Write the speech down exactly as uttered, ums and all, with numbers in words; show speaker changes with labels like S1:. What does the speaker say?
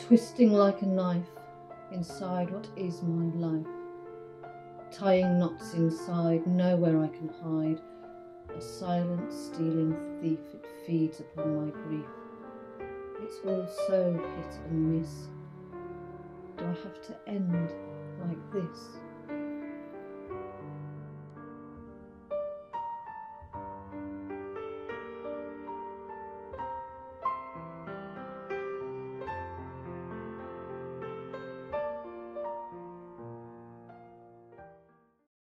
S1: twisting like a knife inside what is my life, tying knots inside, nowhere I can hide, a silent stealing thief, it feeds upon my grief. It's all so hit and miss. Do I have to end like this?